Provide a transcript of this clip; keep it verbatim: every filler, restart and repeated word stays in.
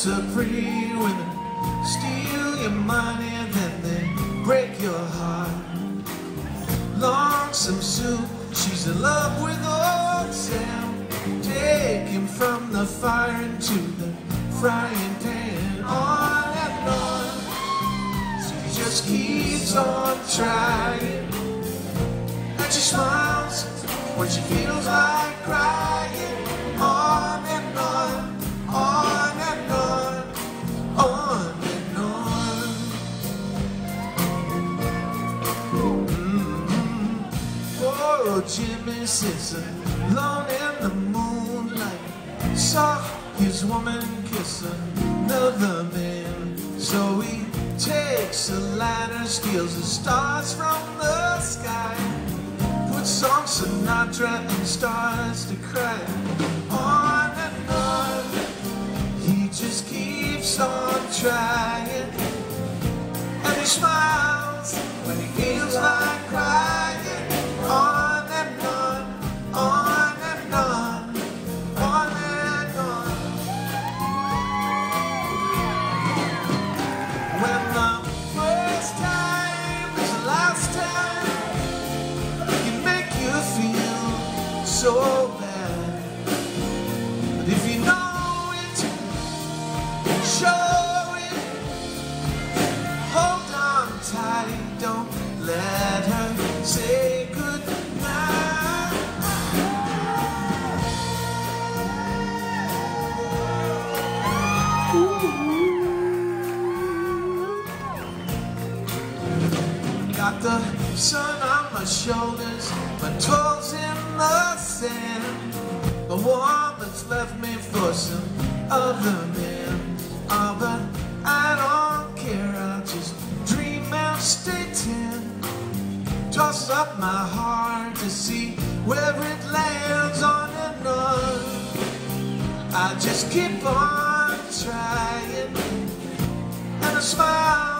of pretty women steal your money, then they break your heart. Lonesome Sue, she's in love with old Sam. Take him from the fire into the frying pan. On and on, so he just keeps on trying. And she smiles when she feels like crying. On and on, on and on, on and on. Mm-hmm. Poor old Jimmy sits alone in the moonlight, saw his woman kiss another man. So he takes a lighter, steals the stars from the sky, puts on Sinatra and starts to cry. On and on, he just keeps on trying. And he smiles when he feels like crying. On and on, on and on, on and on. When the first time is the last time, it can make you feel so bad. But if you know it, show it, hold on tight, don't let her say goodnight. Got the sun on my shoulders, my toes in the sand. The woman's left me for some other man. Oh, but I don't care, I'll just dream and stay tan. Toss up my heart to see where it lands. On and on, I just keep on trying, and I smile